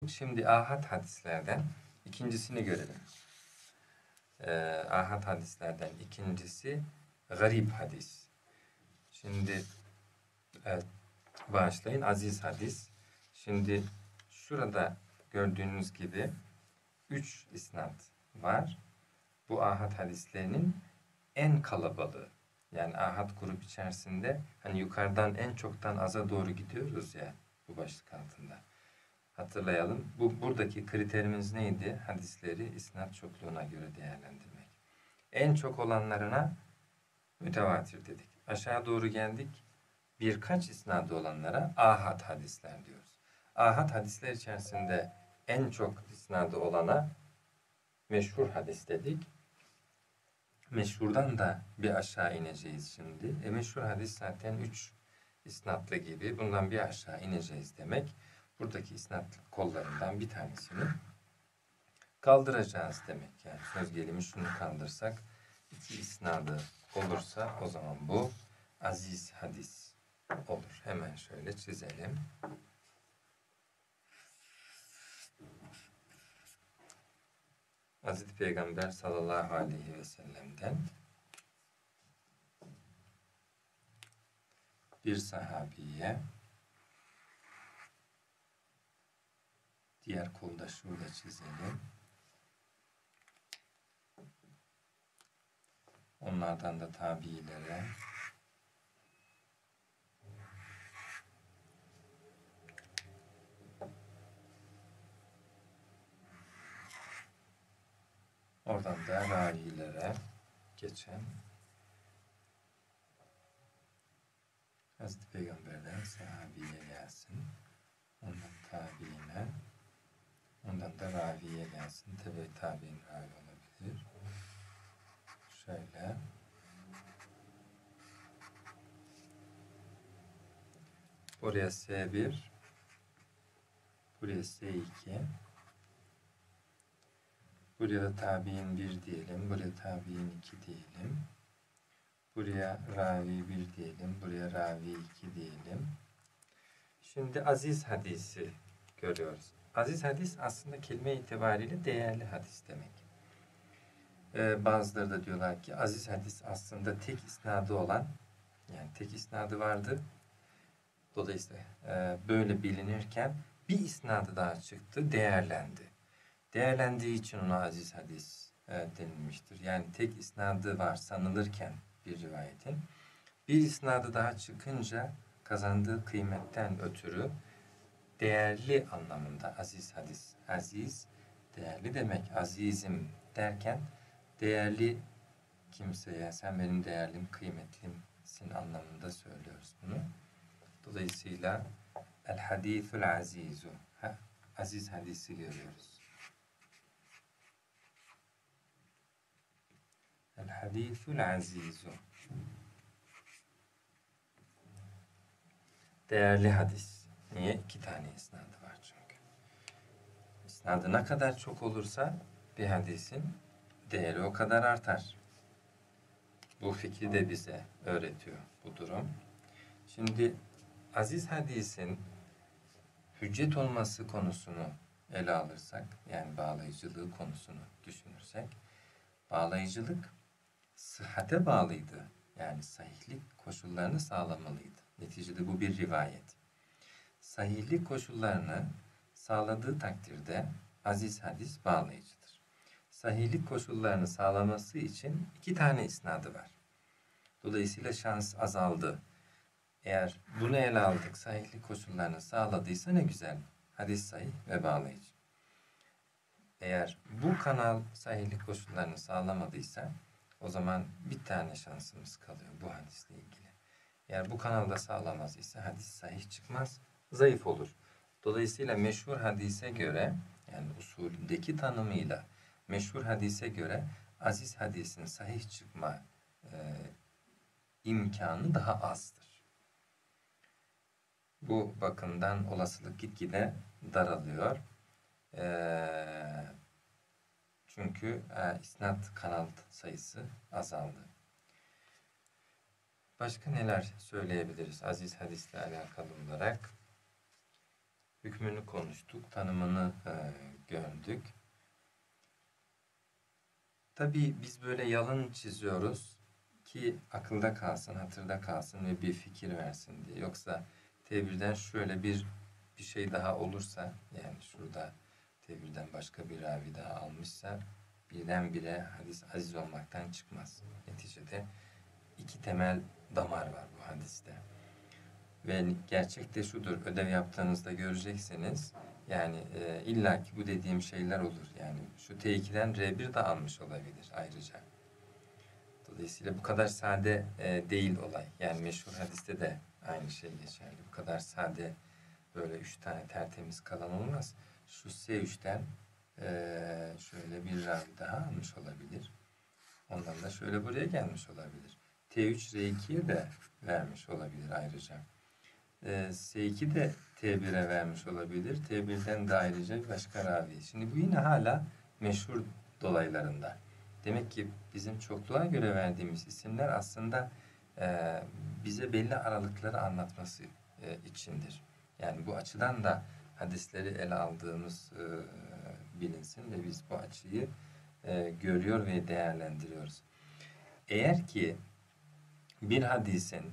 Şimdi ahad hadislerden ikincisini görelim. Ahad hadislerden ikincisi garip hadis. Şimdi evet, bağışlayın, aziz hadis. Şimdi şurada gördüğünüz gibi 3 isnad var. Bu ahad hadislerinin en kalabalığı. Yani ahad grup içerisinde hani yukarıdan en çoktan aza doğru gidiyoruz ya bu başlık altında. Hatırlayalım. Buradaki kriterimiz neydi? Hadisleri isnad çokluğuna göre değerlendirmek. En çok olanlarına mütevatir dedik. Aşağı doğru geldik. Birkaç isnadı olanlara ahad hadisler diyoruz. Ahad hadisler içerisinde en çok isnadı olana meşhur hadis dedik. Meşhurdan da bir aşağı ineceğiz şimdi. Meşhur hadis zaten 3 isnatlı gibi. Bundan bir aşağı ineceğiz demek. Buradaki isnat kollarından bir tanesini kaldıracağız demek. Yani söz gelimi şunu kaldırsak 2 isnadı olursa o zaman bu aziz hadis olur. Hemen şöyle çizelim. Hazreti Peygamber sallallahu aleyhi ve sellem'den bir sahabiye, diğer kolda şurada çizelim. Onlardan da tabiilere, oradan da ravilere geçen Hazreti Peygamber'den sahabiye gelsin. Ondan tabiine, ondan da raviye gelsin. Tabi tabi'in ravi olabilir. Şöyle. Buraya S1, buraya S2, buraya da tabi'in 1 diyelim, buraya tabi'in 2 diyelim. Buraya ravi 1 diyelim, buraya ravi 2 diyelim. Şimdi aziz hadisi görüyoruz. Aziz hadis aslında kelime itibariyle değerli hadis demek. Bazıları da diyorlar ki aziz hadis aslında tek isnadı olan, yani tek isnadı vardı. Dolayısıyla böyle bilinirken bir isnadı daha çıktı, değerlendi. Değerlendiği için ona aziz hadis denilmiştir. Yani tek isnadı var sanılırken bir rivayetin bir isnadı daha çıkınca kazandığı kıymetten ötürü değerli anlamında aziz hadis. Aziz, değerli demek. Azizim derken değerli kimseye sen benim değerlim, kıymetlimsin anlamında söylüyoruz bunu. Dolayısıyla el hadithul azizu, aziz hadisi görüyoruz. El hadithul azizu, değerli hadis. Niye? 2 tane isnadı var çünkü. İsnadı ne kadar çok olursa bir hadisin değeri o kadar artar. Bu fikri de bize öğretiyor bu durum. Şimdi aziz hadisin hüccet olması konusunu ele alırsak, yani bağlayıcılığı konusunu düşünürsek, bağlayıcılık sıhhate bağlıydı. Yani sahihlik koşullarını sağlamalıydı. Neticede bu bir rivayet. Sahihlik koşullarını sağladığı takdirde aziz hadis bağlayıcıdır. Sahihlik koşullarını sağlaması için 2 tane isnadı var. Dolayısıyla şans azaldı. Eğer bunu ele aldık, sahihlik koşullarını sağladıysa ne güzel. Hadis sahih ve bağlayıcı. Eğer bu kanal sahihlik koşullarını sağlamadıysa o zaman bir tane şansımız kalıyor bu hadisle ilgili. Eğer bu kanalda sağlamaz ise hadis sahih çıkmaz, zayıf olur. Dolayısıyla meşhur hadise göre, yani usuldeki tanımıyla meşhur hadise göre aziz hadisin sahih çıkma imkanı daha azdır. Bu bakımdan olasılık gitgide daralıyor. Çünkü isnat kanal sayısı azaldı. Başka neler söyleyebiliriz aziz hadisle alakalı olarak? hükmünü konuştuk, tanımını gördük. Tabii biz böyle yalın çiziyoruz ki akılda kalsın, hatırda kalsın ve bir fikir versin diye. Yoksa tebirden şöyle bir şey daha olursa, yani şurada tebirden başka bir ravi daha almışsa birdenbire hadis aziz olmaktan çıkmaz. Neticede iki temel damar var bu hadiste. Ve gerçek de şudur, ödev yaptığınızda göreceksiniz. Yani illaki bu dediğim şeyler olur. Yani şu T2'den R1 de almış olabilir ayrıca. Dolayısıyla bu kadar sade değil olay. Yani meşhur hadiste de aynı şey geçerli. Bu kadar sade böyle 3 tane tertemiz kalan olmaz. Şu S3'ten şöyle bir ravi daha almış olabilir. Ondan da şöyle buraya gelmiş olabilir. T3 R2'ye de vermiş olabilir ayrıca. S2 de T1'e vermiş olabilir. T1'den de ayrıca bir başka ravi. Şimdi bu yine hala meşhur dolaylarında. Demek ki bizim çokluğa göre verdiğimiz isimler aslında bize belli aralıkları anlatması içindir. Yani bu açıdan da hadisleri ele aldığımız bilinsin ve biz bu açıyı görüyor ve değerlendiriyoruz. Eğer ki bir hadisin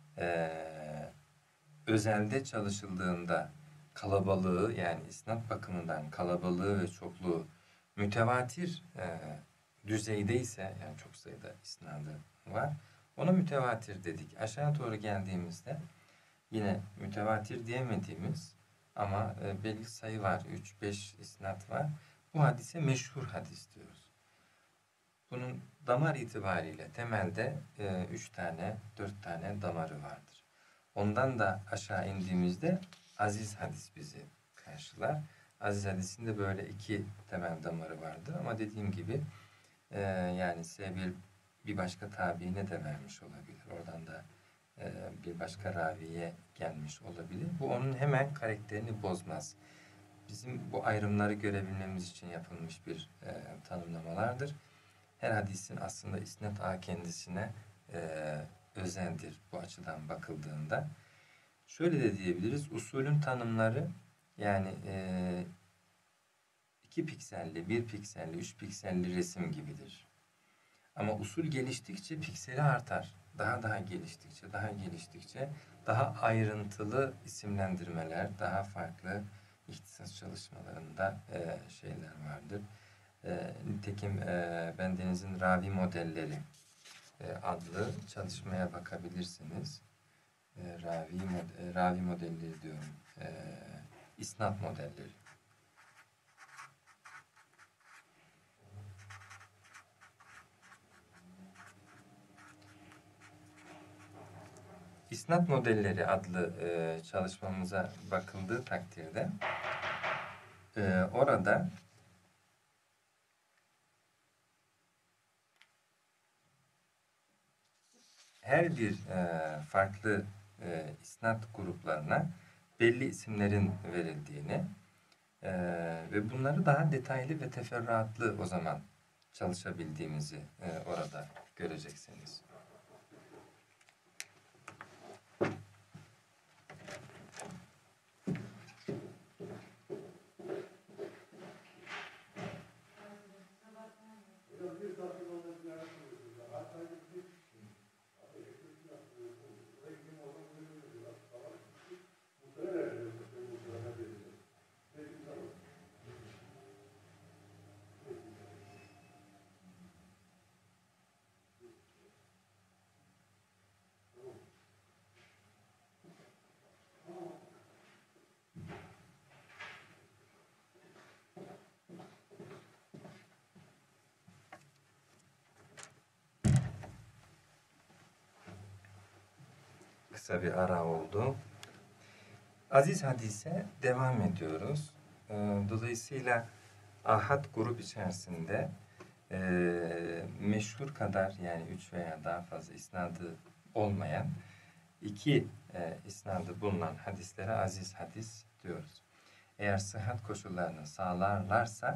özelde çalışıldığında kalabalığı, yani isnat bakımından kalabalığı ve çokluğu mütevatir düzeydeyse, yani çok sayıda isnadı var, ona mütevatir dedik. Aşağı doğru geldiğimizde yine mütevatir diyemediğimiz ama belli sayı var, 3-5 isnat var. Bu hadise meşhur hadis diyoruz. Bunun damar itibariyle temelde 3 tane, 4 tane damarı vardır. Ondan da aşağı indiğimizde aziz hadis bizi karşılar. Aziz hadisin de böyle 2 temel damarı vardır. Ama dediğim gibi yani S1 bir başka tabiine de vermiş olabilir. Oradan da bir başka raviye gelmiş olabilir. Bu onun hemen karakterini bozmaz. Bizim bu ayrımları görebilmemiz için yapılmış bir tanımlamalardır. Her hadisin aslında isnat a kendisine özendir bu açıdan bakıldığında. Şöyle de diyebiliriz, usulün tanımları yani 2 pikselli, 1 pikselli, 3 pikselli resim gibidir. Ama usul geliştikçe pikseli artar. Daha geliştikçe daha ayrıntılı isimlendirmeler, daha farklı ihtisas çalışmalarında şeyler vardır. Nitekim bendenizin ravi modelleri adlı çalışmaya bakabilirsiniz. Ravi modelleri diyorum. İsnat modelleri. İsnat modelleri adlı çalışmamıza bakıldığı takdirde orada her bir farklı isnat gruplarına belli isimlerin verildiğini ve bunları daha detaylı ve teferruatlı o zaman çalışabildiğimizi orada göreceksiniz. Kısa bir ara oldu. Aziz hadise devam ediyoruz. Dolayısıyla ahad grup içerisinde meşhur kadar, yani 3 veya daha fazla isnadı olmayan 2 isnadı bulunan hadislere aziz hadis diyoruz. Eğer sıhhat koşullarını sağlarlarsa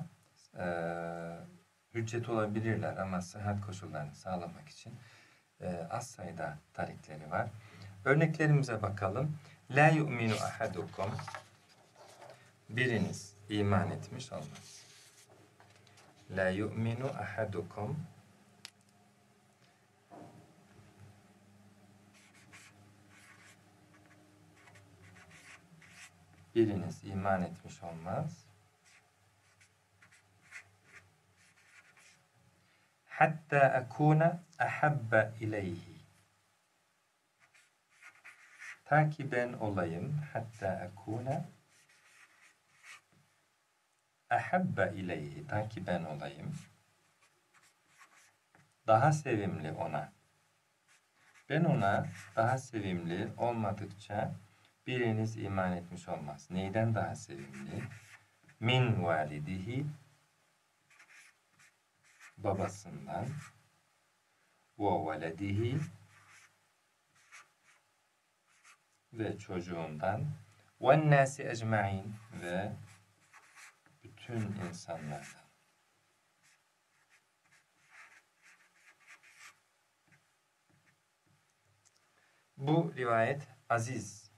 hüccet olabilirler ama sıhhat koşullarını sağlamak için az sayıda tarikleri var. Örneklerimize bakalım. La yu'minu ahadukum. biriniz iman etmiş olmaz. La yu'minu ahadukum biriniz iman etmiş olmaz. Hatta akuna ahabba ileyhi. Ta ki ben olayım. Hatta akuna ahabba ileyhi. Ta ki ben olayım. Daha sevimli ona. Ben ona daha sevimli olmadıkça biriniz iman etmiş olmaz. Neyden daha sevimli? Min validihi, babasından, ve veledihi, ve çocuğundan, ve nâsi ecma'in, ve bütün insanlardan. Bu rivayet aziz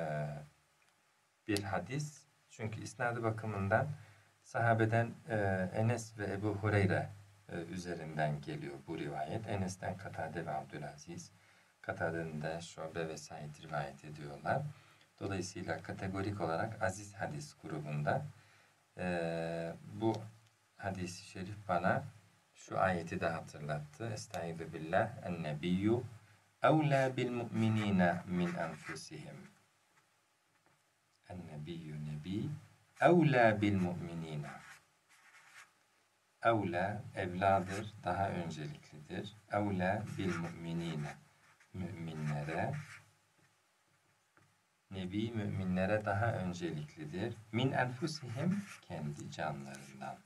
bir hadis. Çünkü isnadı bakımından sahabeden Enes ve Ebu Hureyre üzerinden geliyor bu rivayet. Enes'ten Katade ve Abdülaziz. Katade'nin de Şube ve Said rivayet ediyorlar. Dolayısıyla kategorik olarak aziz hadis grubunda bu hadis-i şerif bana şu ayeti de hatırlattı. Estaizu billah en-nebiyyü evlâ bil mu'minîne min enfusihim. En-nebiyyü nebi evlâ bil mu'minîne. Evlâ evladır, daha önceliklidir. Evlâ bil mu'minîne. Müminlere, nebi müminlere daha önceliklidir. Min enfusihim, kendi canlarından.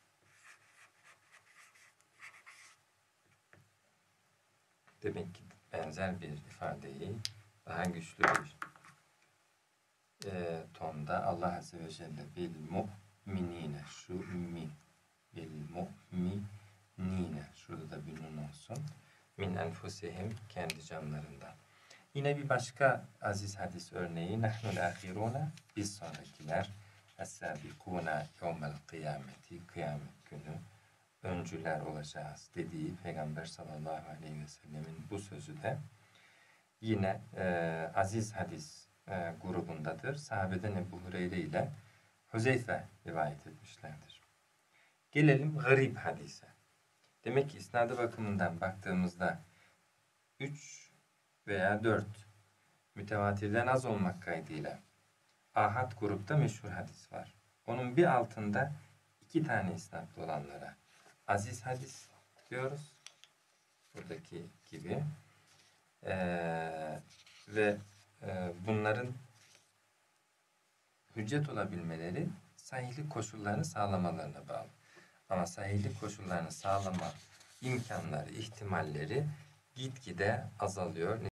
Demek ki benzer bir ifadeyi daha güçlü bir tonda Allah Azze ve Celle bil mu'minine, şu mi, bil mu'minine, şurada da bir nun olsun. Min enfusihim, kendi canlarından. Yine bir başka aziz hadis örneği, nahnul ahiruna, biz sonrakiler, es-sabikuna yevmel kıyameti, kıyamet günü öncüler olacağız dediği Peygamber sallallahu aleyhi ve sellemin bu sözü de yine aziz hadis grubundadır. Sahabeden Ebu Hureyre ile Huzeyfe rivayet etmişlerdir. Gelelim garip hadise. Demek ki isnadı bakımından baktığımızda 3 veya 4 mütevatirden az olmak kaydıyla ahad grupta meşhur hadis var. Onun bir altında 2 tane isnatlı olanlara aziz hadis diyoruz. Buradaki gibi. Bunların hüccet olabilmeleri sahihlik koşullarını sağlamalarına bağlı. Ama sahihlik koşullarını sağlama imkanları, ihtimalleri gitgide azalıyor.